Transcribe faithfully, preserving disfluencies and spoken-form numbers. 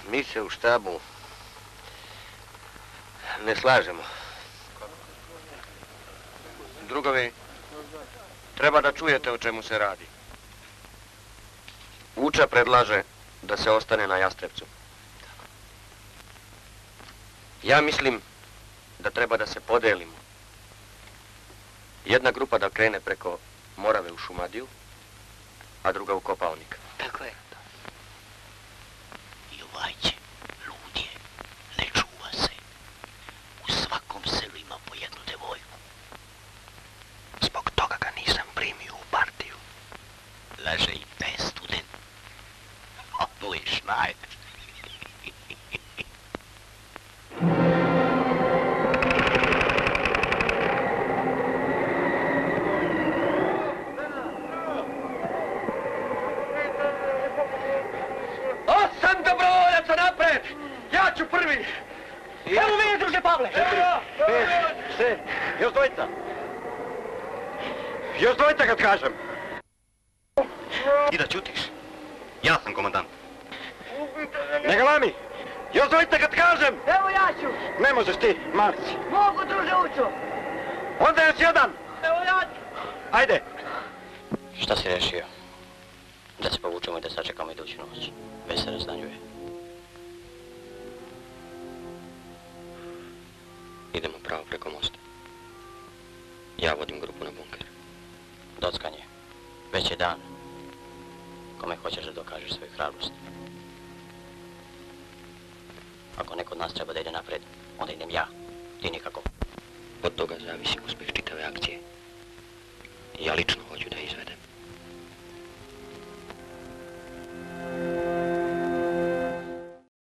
Mi se u štabu ne slažemo. Drugovi, treba da čujete o čemu se radi. Vuča predlaže da se ostane na Jastrepcu. Ja mislim da treba da se podelimo. Jedna grupa da krene preko Morave u Šumadiju, a druga u Kopaonik. Tako je. I ovaj će, lud je, ne čuva se. U svakom selu ima po jednu devojku. Zbog toga ga nisam primio u partiju. Laže i taj student. Ovo je Šnajder. Osam dobrovoljaca napred! Ja ću prvi! Evo vi, druže Pavle! Pet, šest, još dvojica! Još dvojica kad kažem! Ti da ćutiš? Ja sam komandant. Ne galami! Još dvojica kad kažem! Evo ja ću! Ne možeš ti, Marci! Mogu, druže Vučo! Onda još jedan! Evo ja ću! Ajde! Šta si rešio? Da se povučemo i da sačekamo iduću noć. Već se razdanjuje. Idemo pravo preko mosta. Ja vodim grupu na bunker. Dockanje. Već je dan. Kome hoćeš da dokažeš svoju hrabrost? Ako neko od nas treba da ide napred, onda idem ja. Ti nikako. Od toga zavisi uspjeh čitave akcije. Ja lično hoću da izvedem.